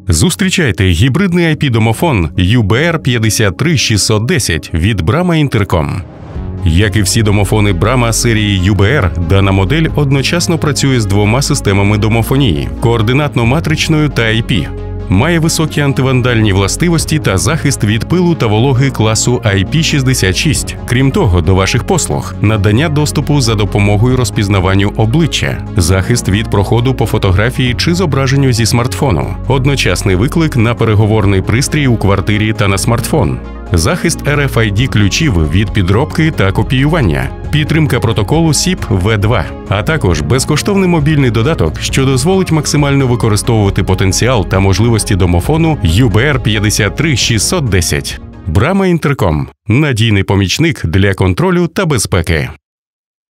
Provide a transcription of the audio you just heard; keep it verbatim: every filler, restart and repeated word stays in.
Зустрічайте гібридний ай пі-домофон ю бі ар п'ятдесят три шістсот десять від Brahma Intercom. Як і всі домофони Brahma серії ю бі ар, дана модель одночасно працює з двома системами домофонії – координатно-матричною та ай пі. Має високі антивандальні властивості та захист від пилу та вологи класу ай пі шістдесят шість. Крім того, до ваших послуг – надання доступу за допомогою розпізнаванню обличчя, захист від проходу по фотографії чи зображенню зі смартфону, одночасний виклик на переговорний пристрій у квартирі та на смартфон, захист ар еф ай ді ключів від підробки та копіювання, підтримка протоколу сіп ве два, а також безкоштовний мобільний додаток, що дозволить максимально використовувати потенціал та можливості домофону ю бі ар п'ятдесят три шістсот десять. Brahma Intercom – надійний помічник для контролю та безпеки.